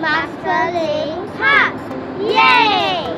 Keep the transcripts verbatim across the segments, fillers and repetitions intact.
Marsiling Park. Yay!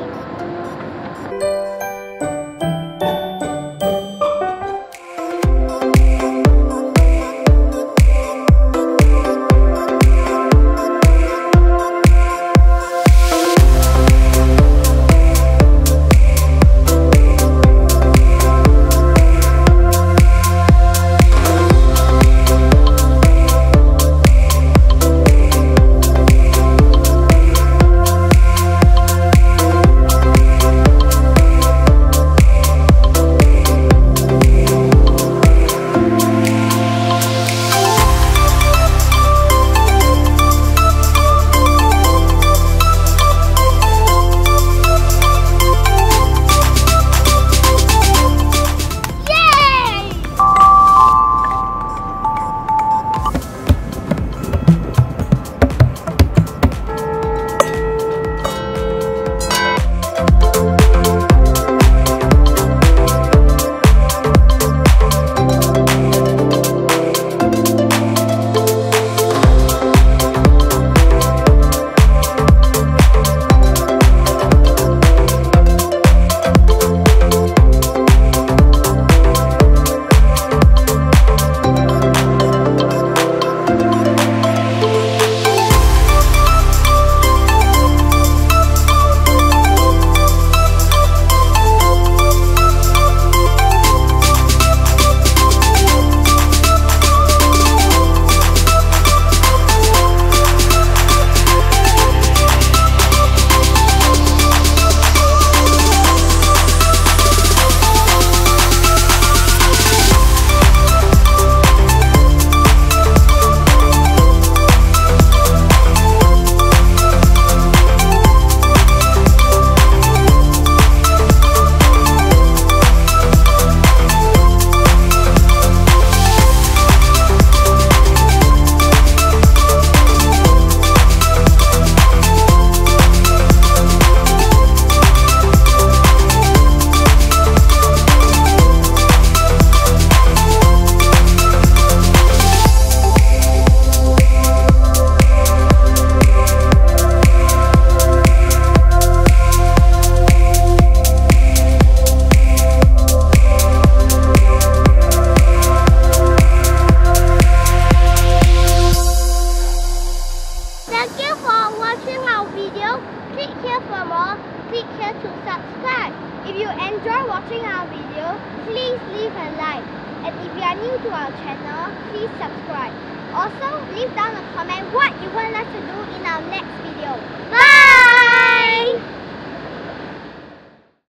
Click here for more, click here to subscribe. If you enjoy watching our video, please leave a like. And if you are new to our channel, please subscribe. Also, leave down a comment what you want us to do in our next video.